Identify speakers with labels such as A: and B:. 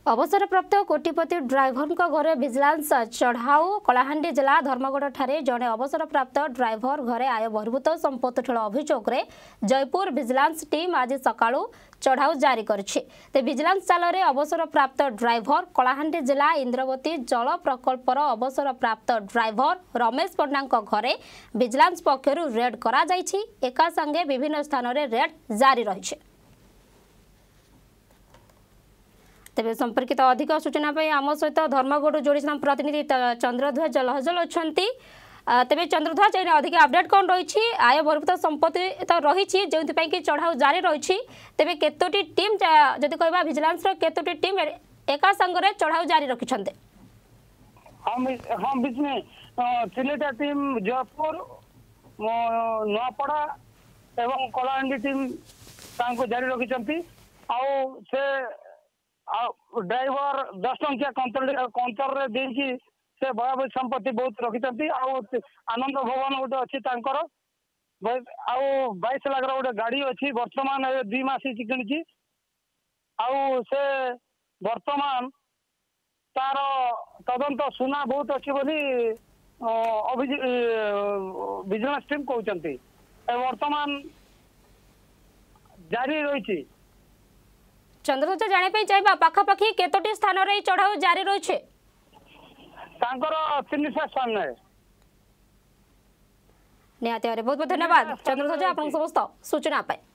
A: अवसरप्राप्त कोटिपति ड्राइवर घरे विजिलेंस चढ़ाऊ कलाहांडी जिला धर्मगढ़ ठारे जड़े अवसरप्राप्त ड्राइवर घरे आय बहिर्भूत संपत्ति ठूल अभियोग में जयपुर विजिलेंस टीम आज सकाळू चढ़ाऊ जारी करे। विजिलेंस चाल में अवसरप्राप्त ड्राइवर कलाहांडी जिला इंद्रवती जल प्रकल्पर अवसरप्राप्त ड्राइवर रमेश पंडा घरे विजिलेंस पक्षर रेड करा जायछि। एका संगे विभिन्न स्थान में रेड जारी रही। तेज संपर्कित अधिक सूचना आम सहित धर्मगढ़ जोड़ी प्रतिनिधि चंद्रध्वज लहजल अच्छा तेज चंद्रध्वज अधिक अपडेट कौन रही आय बहिर्भूत संपत्ति तो रही जो कि चढ़ाऊ जारी रही तेज केतोटी टीम जदि कह विजिलेंस केतोटी टीम एका संगे चढ़ाऊ जारी रखिंट।
B: हम बीच में तिनिटा टीम जयपुर नुआपड़ा एवं कलाहांडी टीम जारी रखिंट से ड्राइवर 10 टंकिया कंतर देखी से भयावह संपत्ति बहुत रखिंट। आनंद भवन गोटे अच्छी 22 लाख गोटे गाड़ी अच्छी वर्तमान 2 मास किणी से वर्तमान तार तदंत सुना बहुत अच्छी बोली विजिलेंस टीम कहते वर्तमान जारी रही।
A: चंद्रध्वज जाने चाहिए पाखापाखि केतोटी स्थान रे चढ़ाऊ जारी रही
B: 300 स्थान
A: निहाती बहुत बहुत धन्यवाद चंद्रध्वज आप समस्त सूचना पाए।